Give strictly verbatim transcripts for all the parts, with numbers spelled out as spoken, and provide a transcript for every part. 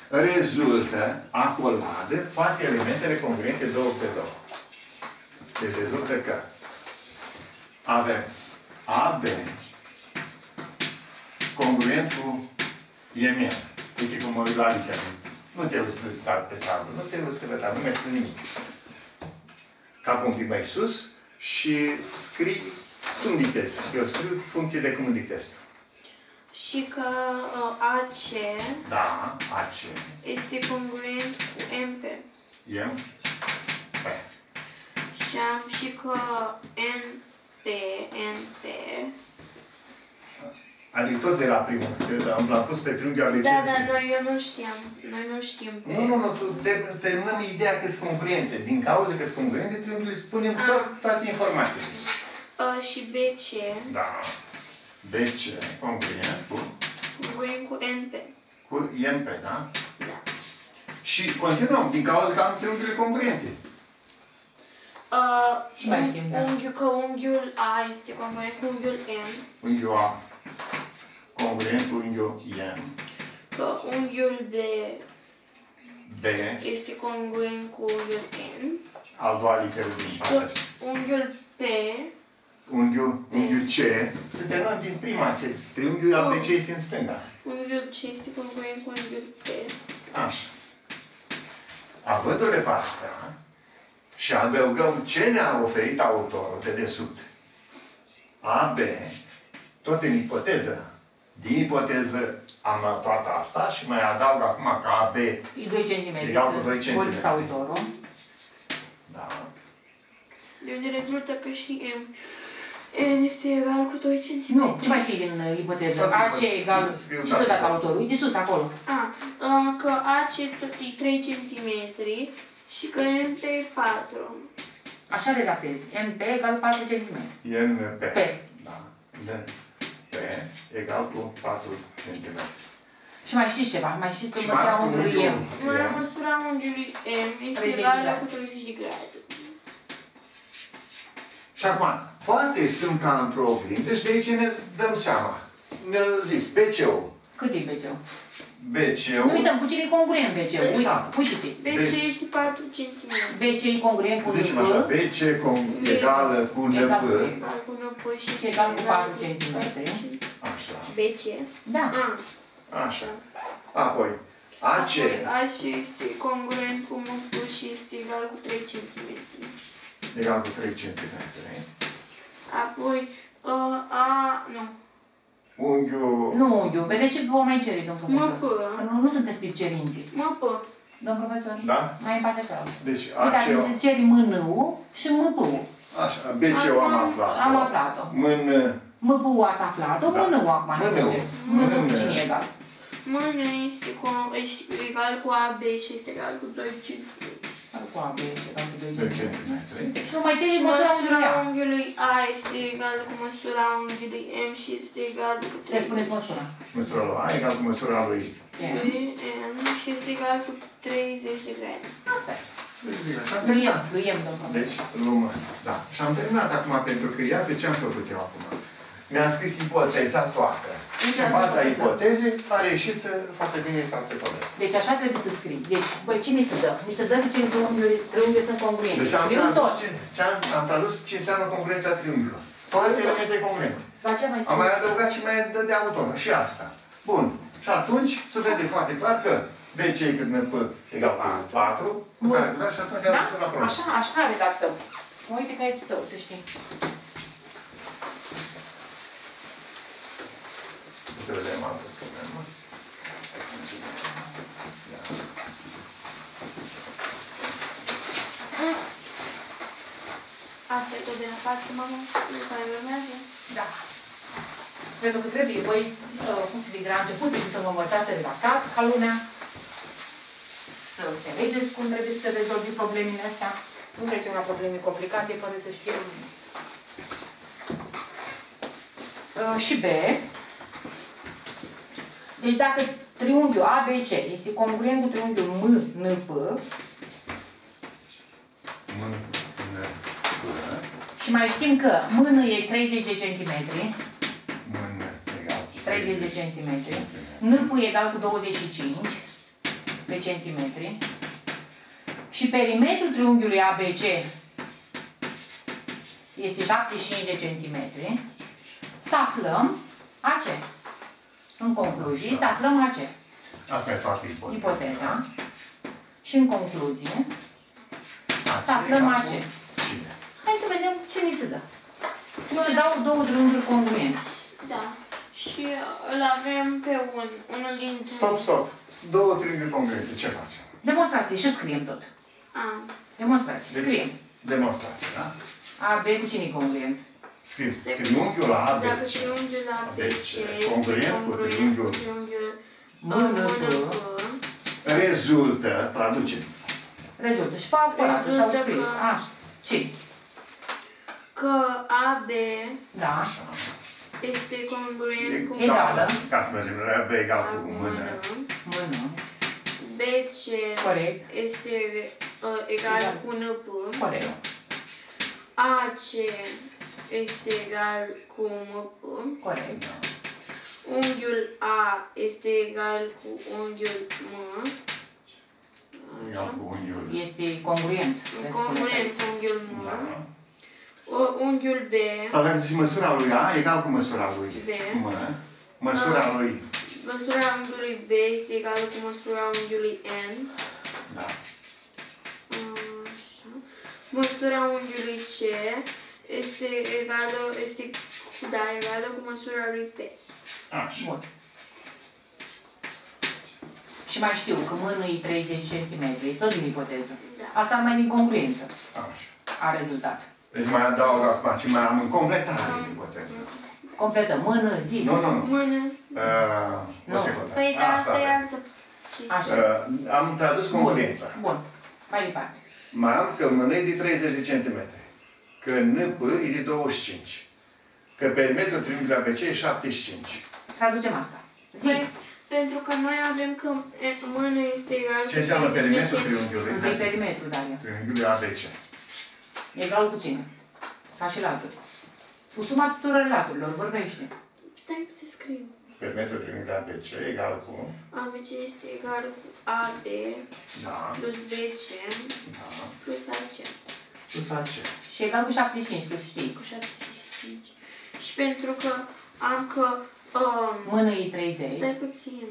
rezultă acoladă toate elementele congruente două pe două. Deci rezultă că avem A B congruent cu E M. Uite cum mă uit la literă. Nu te uiți pe tablă, nu te uiți pe tablă, nu mai spun nimic. Capul un pic mai sus și scrii cum dictezi. Eu scriu funcție de cum dictezi tu. Și că uh, A C Da, A C este congruent cu M P. M P. Și am și că N P, N P. Adică tot de la primul. L-am pus pe triunghiul A B C. Da, dar noi eu nu știam. Noi nu știm pe... Nu, nu, nu. Tu terminăm ideea că sunt congruente. Din cauza că sunt congruente, triunghiul îi spunem tot, toate informațiile. Uh, și B C. Da. B C congruent cu... Congruent cu N P. Cu N P, da? Da. Și continuăm, din cauza că am triunghiurile congruente. Uh, Și mai știm, da. Unghiul, că unghiul A este congruent cu unghiul M. Unghiul A congruent cu unghiul M. Că unghiul B B este congruent cu unghiul N. al doua literă din Că spate. unghiul P. Unghiul, unghiul C. Să terminăm din prima. Triunghiul A B C este în stânga. Unghiul C este congruent cu unghiul P. Așa. Avându-le pe astea și adăugăm ce ne-a oferit autorul de desubt. A B, tot în ipoteză. Din ipoteză am luat toată asta și mai adaug acum că A B E doi centimetri. egal cu doi centimetri. Autorul. Da. De unde rezultă că și M. N este egal cu doi centimetri. Nu, ce mai știi din uh, ipoteză? A C egal... Și tot dacă autorul. Uite sus, acolo. A, uh, că A C e trei centimetri și că N P e patru. Așa redactezi. N P egal patru centimetri. N P. P. Da. N P egal cu patru centimetri. Și mai știți ceva? Mai știți că Și măsura mai unghiului unghiul. M. Mă, măsura unghiului M este treizeci de egală grade. cu treizeci de grade. Și acum, poate sunt ca într-o oglindă și de aici ne dăm seama. Ne-a zis B C-ul. Cât e B C-ul? B C-ul. Nu uităm, cu cine e congruent B C-ul? Exact. Uite-te. B C este patru centimetri. B C e congruent cu Zicem N P. așa, B C egală cu N Egal P. cu Egal cu N P și Și egal cu patru centimetri. Așa. B C. Da. A. Așa. Apoi, A C. Apoi A C este congruent cu M P și este egal cu trei centimetri. Egal cu trei centimetri. Apoi uh, A, nu. Unghiul... Nu unghiul. Vedeți ce vă mai cere, domn Mă profesor? pă. Că nu, nu sunteți cerinții. M P. Domn profesor? Da? Mai în partea cealaltă. Deci A Uite, C. dacă se ceri M N U și M P U. Așa, B C-ul am aflat. Am aflat-o. Mân... M P U ați aflat-o, Da. M N U acum ne M N U. zice. M N U cu cine e egal? M N este, cu, este egal cu A B și este egal cu doi centimetri. Cu A B și egal cu doi doi centimetri. centimetri. Și nu mai ceri Și măsura măsura unghiului A. unghiului A este egal cu măsura unghiului M și este egal cu Trebuie trei. spuneți măsura. Măsura lui A egal cu măsura lui M și este egal cu treizeci de grade. Asta e. Deci, Gâiem, gâiem, domn profesor. Deci, luăm, da. Și am terminat acum pentru că ea, pe ce am făcut eu acum? Mi-am scris ipoteza toată. Și în baza ipotezei a reieșit uh, foarte bine toate toate. Deci așa trebuie să scrii. Deci, băi, ce mi se dă? Mi se dă că ce triunghiuri sunt congruente. Deci am Scriu tradus, tot. ce, ce am, am tradus ce înseamnă congruența triunghiului. Toate elemente congruente. La ce mai Am scrii? mai adăugat și mai dă de autor. Și asta. Bun. Și atunci se vede foarte clar că B C cât N P egal cu patru, cu care da, și atunci am Da? văzut la problemă. Așa, așa redactăm. Uite că e tău, să știi. Să vedem altă problemă. Asta e tot de la patru, mamă, de care urmează. Da. Pentru că trebuie, voi, cum se zice, de la început, trebuie să vă învățați să redactați ca lumea, să înțelegeți cum trebuie să rezolvi problemele astea. Nu trecem la probleme complicate fără să știm. Uh, și B. Deci dacă triunghiul A B C este congruent cu triunghiul M N P și mai știm că M N e treizeci de centimetri, treizeci de centimetri, N P egal cu douăzeci și cinci, pe centimetri și perimetrul triunghiului A B C este șaptezeci și cinci de centimetri, să aflăm A C. În concluzie, să aflăm A C. Asta e foarte important. Ipoteza. Și în concluzie, să aflăm A C. Cine? Hai să vedem ce ni se dă. Nu se dau două triunghiuri congruente. Da. Și îl avem pe un, unul dintre... Stop, stop. Două triunghiuri congruente. Ce facem? Demonstrație și scriem tot. A. Demonstrație. Deci, Scriem. demonstrație, da? A, B cu cine e congruent? Scriu. Triunghiul A B C. Dacă triunghiul A B C este congruent cu triunghiul Mână P, rezultă, traducem. Rezultă. Și pe acolo sau scris. Așa. Ce? că A B Da. este congruent cu Egală. Ca să mergem la B egal cu mână. Mână. B C Corect. este uh, egal cu N P. Corect. A C este egal cu M P. Corect. Unghiul A este egal cu unghiul M. Egal cu unghiul. Este congruent. Congruent cu unghiul M. Da. O- Unghiul B. Sau dacă zici măsura lui A egal cu măsura lui B. mână. Măsura lui. Măsura unghiului B este egală cu măsura unghiului N. Da. Așa. Măsura unghiului C este egală, este, da, egală cu măsura lui P. Așa. Bun. Și mai știu că mână e treizeci de centimetri, tot din ipoteză. Da. Asta mai din congruență Așa. a rezultat. Deci mai adaug acum ce mai am în completare în ipoteză. Completă. Mână, zi. Nu, nu, nu. Mână. Uh, o Nu. secundă. Păi, dar asta e avem. altă chestie. Așa. Uh, am tradus congruența. Bun. Bun. Mai departe. Mai am că mână e de treizeci de centimetri. Că N P e de douăzeci și cinci. Că perimetrul triunghiului A B C e șaptezeci și cinci. Traducem asta. Zi. Păi, pentru că noi avem că e, mână este egal Ce înseamnă treizeci de perimetrul centi- triunghiului? Întâi perimetru, Daria. Triunghiului A B C. Egal cu cine? Ca și laturi. Cu suma tuturor laturilor, vorbește. Stai să scriu. Perimetrul triunghiului A B C egal cu... A B C este egal cu A B Da. plus B C Da. plus A C. Plus A C. Și egal cu șaptezeci și cinci, că știi. Cu șaptezeci și cinci. Și pentru că am că... Um, Mână e treizeci. stai puțin.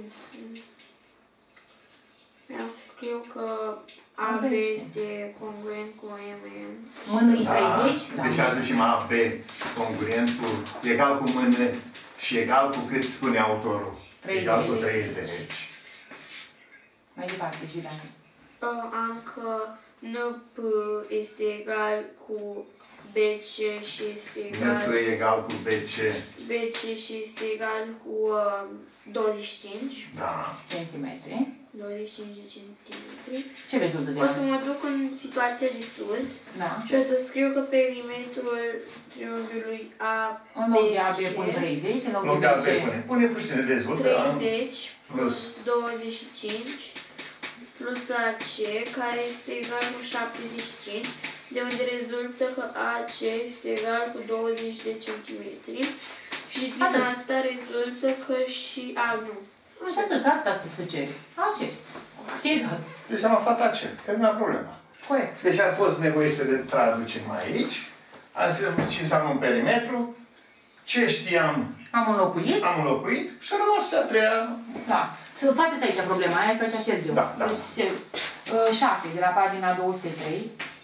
Vreau să scriu că A B este congruent cu M N. Mână e Da. treizeci. Deci a zis și A B congruent cu... Egal cu mână și egal cu cât spune autorul. treizeci. Egal cu treizeci. Mai departe, zi, dacă. Uh, am că N P este egal cu B C și este N egal... P e egal cu B C. B C și este egal cu uh, douăzeci și cinci. Da. Centimetri. douăzeci și cinci de centimetri. Ce rezultă de O să asta? mă duc în situația de sus Da. și o să scriu că perimetrul triunghiului A În loc de A B pun treizeci, în loc Loc de de A B B C. pune. Pune puțin rezultă. treizeci Plus. plus douăzeci și cinci plus A C, care este egal cu șaptezeci și cinci, de unde rezultă că A C este egal cu douăzeci de centimetri și din Atât. asta rezultă că și A nu. Și atât, asta se cere. A C. Ce egal? Deci am aflat A C. Termina problema. Corect. Deci a fost nevoie să le traducem aici. Am zis ce înseamnă un perimetru. Ce știam Am înlocuit. am înlocuit și a rămas a treia. Da. Să faceți aici problema aia, pe ce așez eu. Da, da. Deci, se, uh, șase, de la pagina două sute trei.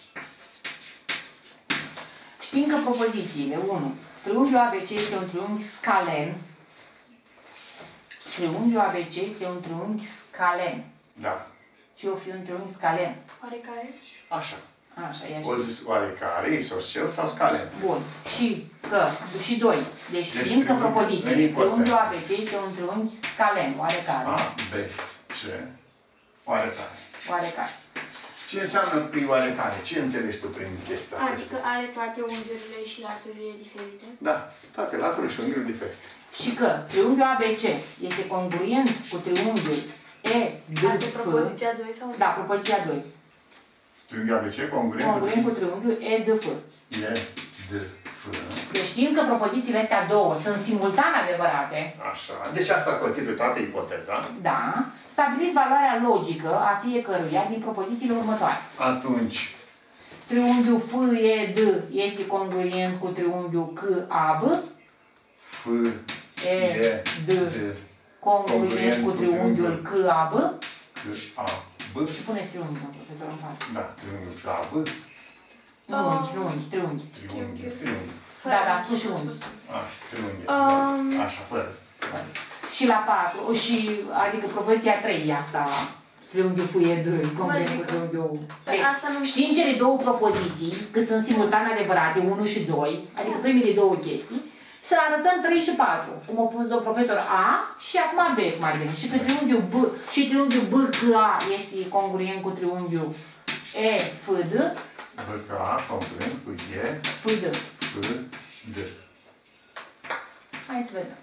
Știm că propozițiile, unu. Triunghiul A B C este un triunghi scalen. Triunghiul A B C este un triunghi scalen. Da. Ce o fi un triunghi scalen? Oarecare? Așa. Așa, ia O și. zis oarecare, isoscel sau scalen. Bun. Și că, și doi. Deci Deci știm că triunghi- propozițiile, în important. triunghiul A B C este un triunghi scalen, oarecare. A, B, C, oarecare. Oarecare. Ce înseamnă prin oarecare? Ce înțelegi tu prin chestia asta? Adică are toate unghiurile și laturile diferite. Da, toate laturile și unghiuri diferite. Și că triunghiul A B C este congruent cu triunghiul E D Asta e F. propoziția doi sau? Da, propoziția doi. Triunghiul A B C congruent Congruent cu triunghiul E D F. E, D, F. Deci știm că propozițiile astea două sunt simultan adevărate. Așa. Deci asta conține toată ipoteza. Da. Stabiliți valoarea logică a fiecăruia din propozițiile următoare. Atunci, Triunghiul F E D este congruent cu triunghiul C A B. F, E, D, congruent cu triunghiul C A B. C, A, B. Și puneți triunghiul, profesor, în față. Da, triunghiul C, A, B. Nu unghi, nu unghi, triunghi. Triunghi, triunghi. Da, da, spus și unghi. Așa, triunghi. Um, Așa, fără. Și la patru, și, adică propoziția trei e asta, triunghiul F E D, congruent cu triunghiul Păi asta nu Știind cele două propoziții, că sunt simultan adevărate, unu și doi, adică primele două chestii, să arătăm trei și patru, cum a pus domnul profesor A și acum B, cum ar veni. Și că triunghiul B și triunghiul B C A este congruent cu triunghiul E F D. B, C, A, congruent cu E, F D. F, D. Hai să vedem.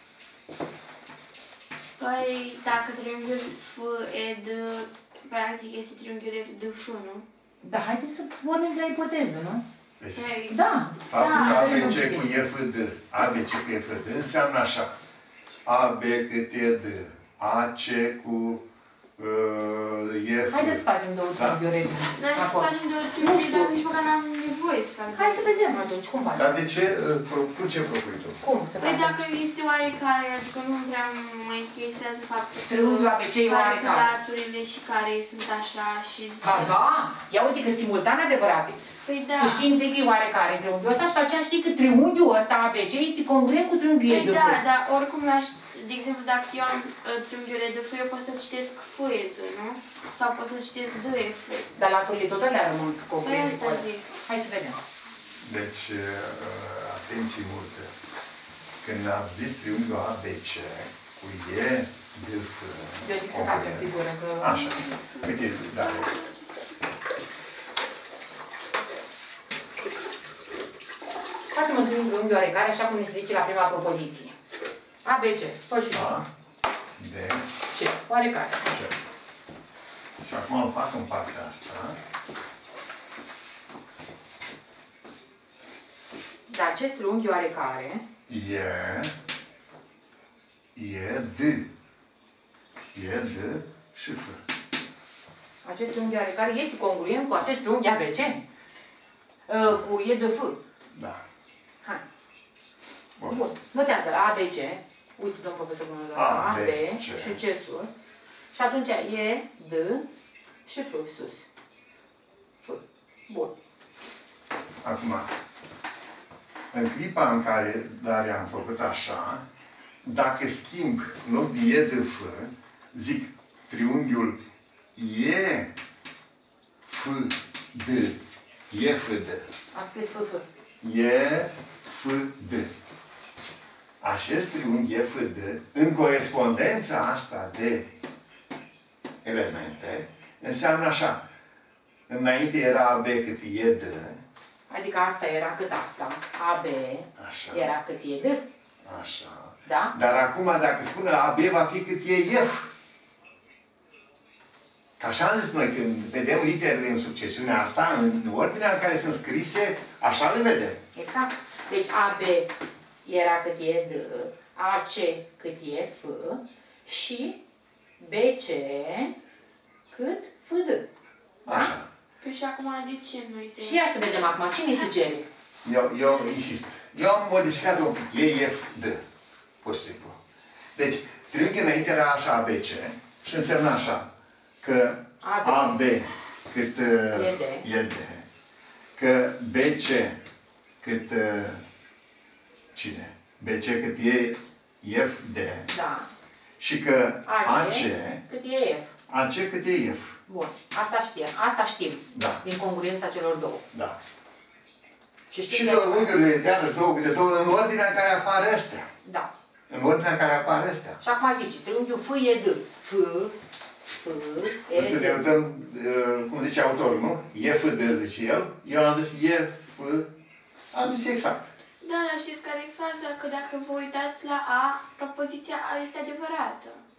Păi, dacă triunghiul F E D, practic este triunghiul F D F, nu? Da, haideți să pornim de la ipoteză, nu? Deci, Da. faptul Da, că A, B, nu C știu. cu E, F, D, A, B, C cu E, F, D înseamnă așa. A, B cât E, D, A, C cu uh, E, F. Haideți să facem două triunghiuri regii. Noi să Acolo. facem două Nu triunghiuri, știu. dar nici măcar n-am nevoie să fac. Hai să vedem atunci, cum facem? Dar de ce, uh, pro- cu ce propui tu? Cum să Păi facem? dacă este oarecare, adică nu prea mă interesează faptul că Triunghiul A B C e care oarecare. sunt laturile și care sunt așa și Ba da, ia uite că simultan adevărate. Păi da. Că știi întâi că e oarecare triunghiul ăsta și pe aceea știi că triunghiul ăsta A B C este congruent cu triunghiul Păi E D F. da, dar oricum, aș, de exemplu, dacă eu am uh, triunghiul E D F, eu pot să citesc F E D, nu? Sau pot să citesc D F. Dar laturile tot alea rămân Păi congruente. asta zic. Hai să vedem. Deci, uh, atenție multă. Când am zis triunghiul A B C cu E, D, F. Eu zic să facem figură că... Așa. Uite, da. Facem un triunghi oarecare, așa cum ne se zice la prima propoziție. A B C. Fă și A, B, C. Oarecare. C. Și acum îl fac în partea asta. Dar acest triunghi oarecare... E, E, D. E, D și F. Acest triunghi oarecare este congruent cu acest triunghi A B C? Uh, cu E D F. Da. Hai. Bun. Bun. Notează A B C. Uite, domn profesor, A, A, B, B C. și C sus. Și atunci E, D și F sus. F. Bun. Acum, în clipa în care, dar am făcut așa, dacă schimb în loc de E de F, zic triunghiul E, F, D, E, F, D. A scris F, F. E, F, D. Acest triunghi E, F, D, în corespondența asta de elemente, înseamnă așa. Înainte era A B cât E, D. Adică asta era cât asta. A B Așa. era cât E D. Așa. Da? Dar acum, dacă spune A B, va fi cât e F. Că așa am zis noi, când vedem literele în succesiunea asta, în ordinea în care sunt scrise, așa le vedem. Exact. Deci A B era cât E D, A C cât E F și B C cât F D. Da? Așa. Păi și acum de ce nu este... Și ia să vedem acum, cine se cere? Eu, eu insist. Eu am modificat un pic. E F, D. Pur și simplu. Deci, triunghiul înainte era așa A B C și însemna așa. Că A B. A B cât uh, E D. E D. Că B C cât uh, cine? B C cât E F, D. Da. Și că A A C C cât E F. A C cât E F. Bun. Asta știm. Asta știm. Da. Din congruența celor două. Da. Și știm Și de- triunghiurile de iarăși două câte două în ordinea în care apare astea. Da. În ordinea în care apare astea. Și acum zice, triunghiul F E D. F, F, E Să ne D. uităm, uh, cum zice autorul, nu? E F D, zice el. Eu am zis E F. Am zis exact. Da, dar știți care e faza? Că dacă vă uitați la A, propoziția A este adevărată.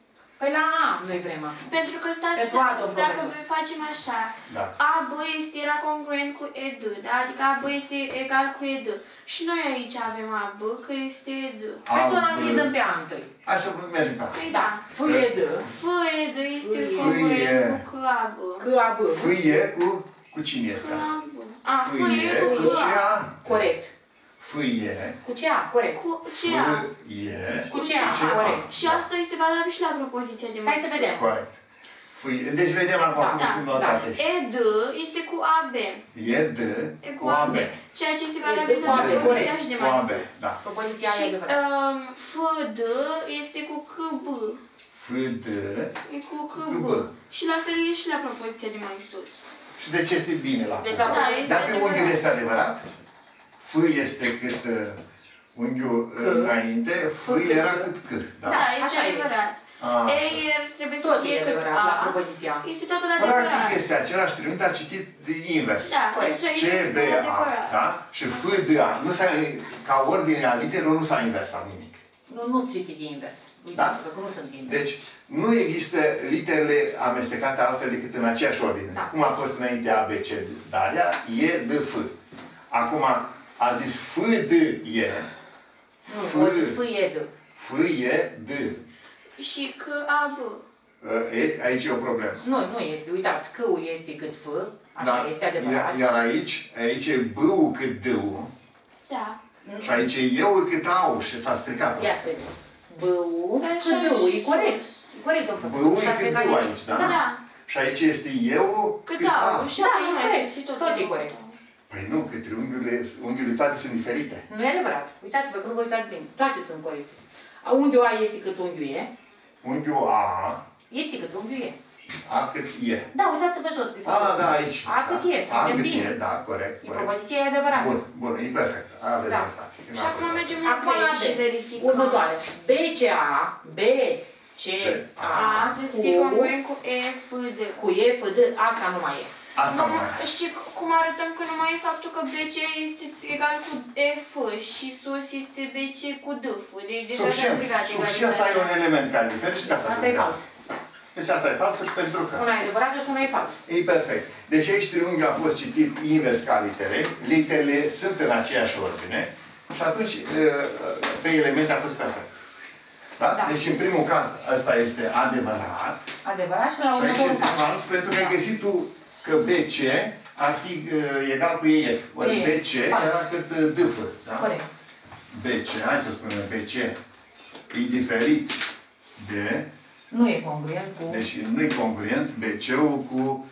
Păi la A noi vrem acum. Pentru că stați, Pentru A, domnul dacă profesor. facem așa, Da. A B este era congruent cu E D, da? Adică A B este egal cu E D. Și noi aici avem A B, că este E D. Hai să o A, B. analizăm pe A întâi. Hai să mergem ca. Păi Da. da. F E D. F E D este F E D. congruent cu C A B. C A B. Fâie cu, cu cine C este? A B. A, F Fâie E cu cu ce A. A? Corect. Fâie Cu ce A? Corect. Cu C A. Fâie. Cu ce A? Ce A? Corect. Și asta este valabil și la propoziția de Stai mai să sus. vedem. Corect. Fâie. Deci vedem acum Da, cum da, sunt da. notate. E D este cu A B. E D E cu A B. Ceea ce este E valabil D cu la A B, propoziția corect. și de Cu mai A B. sus. Da. Propoziția Și e adevărat. um, F D este cu C B. F D. E cu C Cu B. B. Și la fel e și la propoziția de mai sus. Și de ce este bine la Deci F? la Da, este Dar pe adevărat. unghiul este adevărat? F este cât uh, unghiul C. înainte, F F cât era C. cât C. Da? Da, este Așa adevărat. A, E așa. trebuie să Tot fie e cât adevărat la A. propoziția. Este totul adevărat. Practic este același triunghi, dar citit de invers. Da, Corect. deci aici C, este B, totul A, adevărat. da? Și F, D, A. Nu s-a, ca ordinea literelor nu s-a inversat nimic. Nu, nu citi de invers. Da? Uitați-vă că nu sunt invers. Deci, nu există literele amestecate altfel decât în aceeași ordine. Da. Cum a fost înainte A, B, C, Daria, E, D, F. Acum a zis F, D, E. Nu, F. o zis F E D. F, E, D. Și C A B. E, aici e o problemă. Nu, nu este. Uitați, C-ul este cât F, așa este adevărat. Iar, iar aici, aici e B-ul cât D-ul. Da. Și aici e eu cât A-ul și s-a stricat. Ia să vedem. B-ul Așa cât D-ul, și e corect. sus. E corect, domnul. B-ul e S-a cât stricat D-ul nimic. aici, da? Da, da. Și aici este eu Cât cât A. A. Și Da, apoi e mai corect. sus, și tot Tot e tot. corect. Păi nu, că triunghiurile, unghiurile toate sunt diferite. Nu e adevărat. Uitați-vă că nu vă uitați bine. Toate sunt corecte. A, unghiul A este cât unghiul E. Unghiul A, Este cât unghiul E. A cât E. Da, uitați-vă jos pe A, față. da, aici. A cât da. E, A suntem cât bine. E, da, corect, E corect. propoziția e adevărată. Bun, bun, e perfect. Aveți Da. dreptate. N-a Și acum fost mergem așa. la Acum la B B. și verificăm. Următoare. B C A, B C A, A trebuie să fie congruent cu E, F, D. cu E, F, D, asta nu mai e. Asta nu mai Nu, și cum arătăm că numai e faptul că B C este egal cu E, F și sus este B C cu D, F. Deci deja s-a Suficient, stricat suficient să ai un element care diferă și gata. Asta să e zic. fals. Deci asta e falsă pentru că... Una e adevărată și una e fals. E perfect. Deci aici triunghiul a fost citit invers ca litere, literele sunt în aceeași ordine și atunci pe elemente a fost perfect. Da? Da. Deci în primul caz ăsta este adevărat Adevărat și la și aici următorul este fals. fals pentru că ai găsit tu că B C ar fi uh, egal cu E F. Ori E F. B C Fals. era cât uh, D F. Da? Corect. B C, hai să spunem B C e diferit de... Nu e congruent cu... Deci nu e congruent B C-ul cu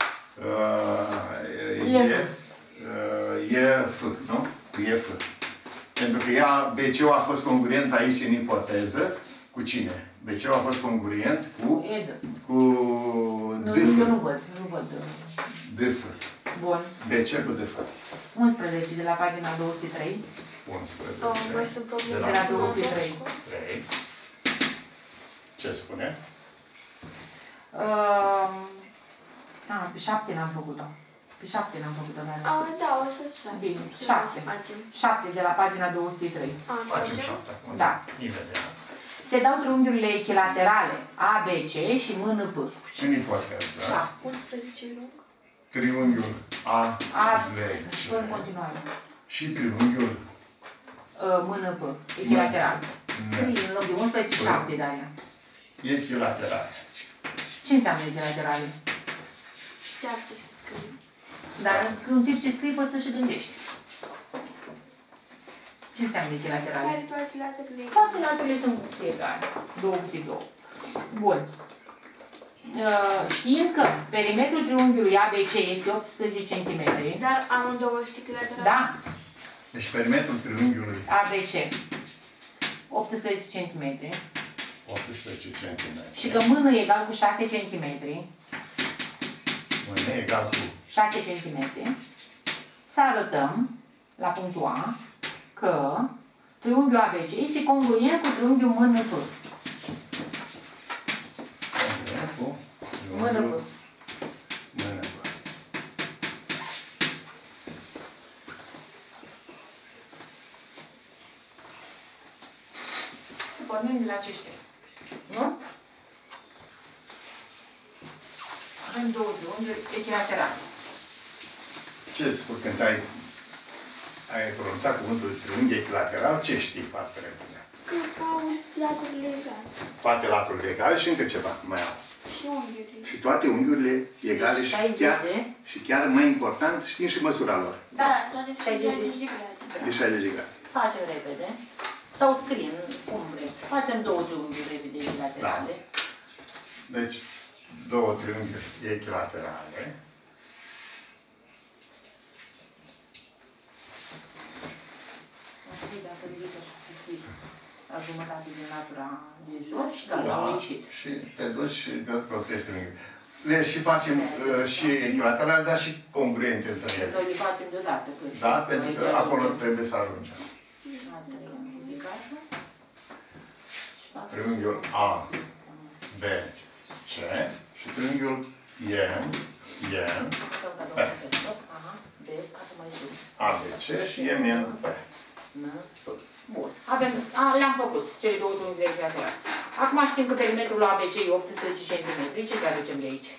uh, E F. E, uh, E F, nu? Cu E F. Pentru că ea, B C-ul a fost congruent aici în ipoteză. Cu cine? B C-ul a fost congruent cu, E D. cu Nu, D eu nu F. văd, nu văd. D F. Bun. B C cu D F. unsprezece de la pagina două sute trei. unsprezece. Oh, mai sunt De De la două sute trei. trei. Ce spune? Uh, a, pe șapte n-am făcut-o. Pe șapte n-am făcut-o, dar... A, da, o să sar. Bine, Să șapte. facem. șapte de la pagina două sute trei. A, Facem facem? șapte acum. Da. Imediat. Se dau triunghiurile echilaterale A, B, C și M, N, P. Și în ipoteză, Da. unsprezece lung. triunghiul A, A, B, și C în continuare. și triunghiul Uh, M, N, P. Echilateral. N. Scrie în loc de unsprezece, șapte de aia. echilateral. Ce înseamnă echilaterale? Șapte să scriu. Dar când știi ce scrii, poți să și gândești. Ce înseamnă echilaterale? Care toate laterele? Toate laturile sunt egale. două câte două. Bun. Uh, știind că perimetrul triunghiului A B C este optsprezece centimetri, Dar amândouă sticle laterale? da, Deci perimetrul triunghiului A B C optsprezece centimetri optsprezece centimetri. și că mână e egal cu șase centimetri, Mână egal cu șase centimetri, să arătăm la punctul A că triunghiul A B C este congruent cu triunghiul M N P. congruent cu M N triunghiul P. M N P. Să pornim de la aceștia. Nu? facem două triunghiuri echilaterale. Ce spui când ai, ai pronunțat cuvântul triunghi echilateral, ce știi foarte repede? Că au laturile egale. Toate laturile egale și încă ceva mai au. Și unghiurile. Și toate unghiurile egale Deci și șaizeci chiar, de. și chiar mai important, știm și măsura lor. Da, toate șaizeci șaizeci de grade. De șaizeci de grade. Facem repede. Sau scriem, cum vreți. Facem două triunghiuri repede echilaterale. Deci, două triunghiuri echilaterale. Dacă ridici așa să fie la jumătate din latura de jos și gata, Da, am ieșit. și te duci și protești triunghiul. Le și facem uh, și echilaterale, dar și congruente între ele. Noi le facem deodată. că Da? și Pentru că aici acolo ajungem. trebuie să ajungem. A treia ridicată. Și facem Triunghiul A, B, C și triunghiul N, N, Sau ca domnul pe stop, aha, B, ca să mai sus. A, B, C și M, N, P. N, bun. Avem, a, le-am făcut, cele două triunghiuri echilaterale. Acum știm că perimetrul A B C e optsprezece centimetri. Ce traducem de aici?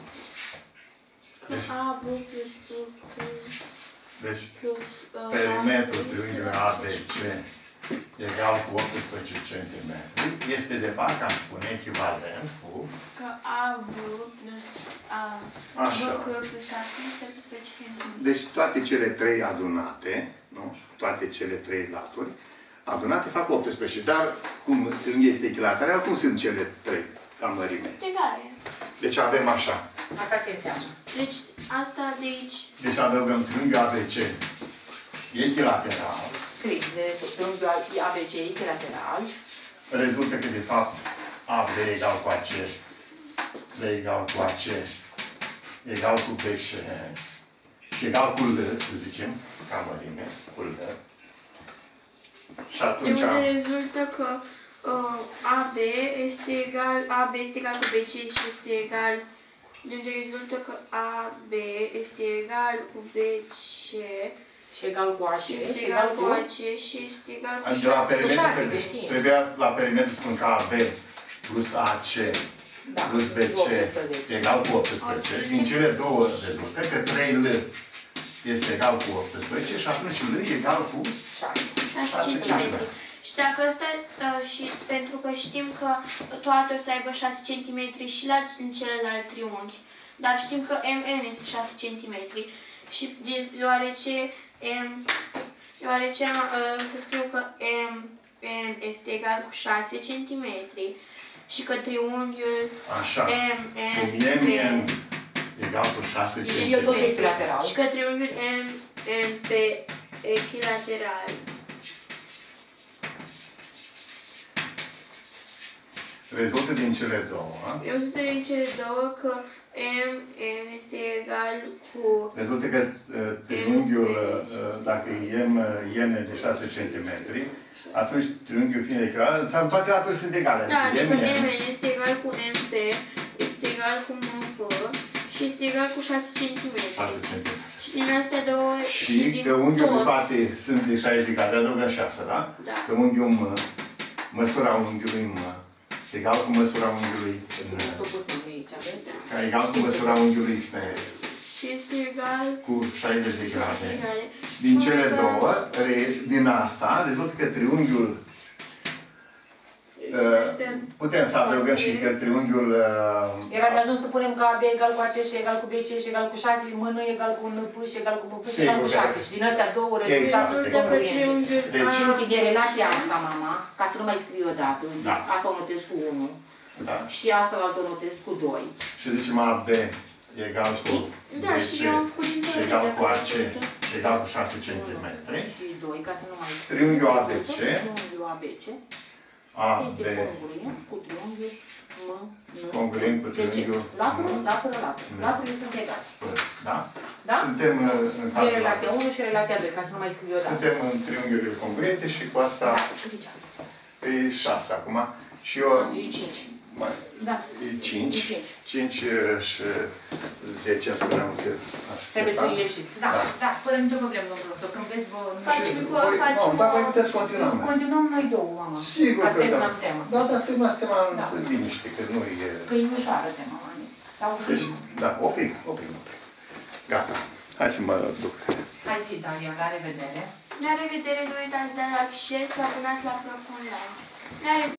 Că A, B plus plus Deci, plus... uh, perimetrul A, triunghiului A B C egal cu optsprezece centimetri este de parcă am spune echivalent cu... Că A, B plus A, Așa. B, C plus A, plus optsprezece centimetri. Deci toate cele trei adunate, nu? Toate cele trei laturi, adunate fac optsprezece. Dar cum este echilateral, cum sunt cele trei ca mărime? Egale. Deci avem așa. Asta ce înseamnă? Deci asta de aici... Deci adăugăm triunghiul A B C echilateral. Scrii de triunghiul A B C echilateral. Rezultă că de fapt A B egal cu A C, B egal cu A C, egal cu B C și egal cu L, să zicem, ca mărime, cu L. Și De atunci... unde rezultă că uh, A B este egal, A B este egal cu B C și este egal, de unde rezultă că A B este egal cu B C Și egal cu A C. și este egal cu A C și este egal cu Adică la șase. perimetru, șase, trebuie, că știi. trebuia la perimetru spun că A B plus A C Da, plus B C optsprezece. egal cu optsprezece. Din cele două rezultă că trei L este egal cu optsprezece și atunci L e egal cu șase. șase șase centimetri. centimetri. Și dacă ăsta, uh, și pentru că știm că toate o să aibă șase centimetri și la în celălalt triunghi, dar știm că M N este șase centimetri și de, deoarece M, deoarece uh, să scriu că M N este egal cu șase centimetri și că triunghiul așa. M Cum N M P N egal cu șase Și el tot centimetri. echilateral. și că triunghiul M N P echilateral. Rezultă din cele două. Rezultă din cele două că M N este egal cu Rezultă că uh, triunghiul, uh, dacă e M, N de șase centimetri, atunci triunghiul fiind echivalent, înseamnă toate laturile sunt egale. da, Adică adică M N, M N este egal cu M P, este egal cu M P și este egal cu șase centimetri. șase centimetri. Și din astea două Și din că unghiul tot, toate sunt de șaizeci de grade, adăugăm șase, da? Da. Că unghiul M, măsura unghiului M, egal cu măsura unghiului N, ca egal cu măsura unghiului N, și este egal cu șaizeci de grade. egale. Din cele Că- două, re- din asta, rezultă că triunghiul, uh, este- putem să adăugăm și că triunghiul uh, Era de ajuns să punem că A B egal cu A C și egal cu B C și egal cu șase, M N egal cu N P și egal cu M P și egal cu Sigur, șase. da. Și din astea două Exact, rezultate Rezultă că triunghiul Deci- A, Și uite, de B, relația C, asta, mama, ca să nu mai scriu o dată, Da. asta o notez cu unu da, și asta la o notez cu doi. și zicem A B egal cu Da, B și C eu am făcut din și două egal de cu A C fapt. egal cu șase centimetri. Și doi, ca să nu mai scriu. Triunghiul A B C. Triunghiul A B C. A B Este congruent cu triunghiul M, N, Congruent cu P, C. triunghiul Latură, M. latură, latură. Da. Laturile sunt egale. Da? Da? Suntem uh, în E cadrul relația unu și relația doi, ca să nu mai scriu o dată. Suntem în triunghiurile congruente și cu asta Da, uite. e șase acum. Și eu E cinci. mai, Da. e cinci. E cinci. cinci și zece, spuneam că aș Trebuie să pleca. ieșiți. Da, Da. da, fără nicio problemă, domnul profesor. Când vreți, vă... Facem Și cu- voi- facem nu, dar o- voi puteți continua. mea. Continuăm noi două, mamă. Sigur Ca că să da. terminăm tema. Da, da, terminați tema Da. în liniște, că nu e... Că e ușoară tema, mami. Deci, da, oprim, oprim, oprim. Gata. Hai să mă duc. Hai zi, Daria, la revedere. La revedere, nu uitați de like, share, să abonați la Profund Live. La revedere.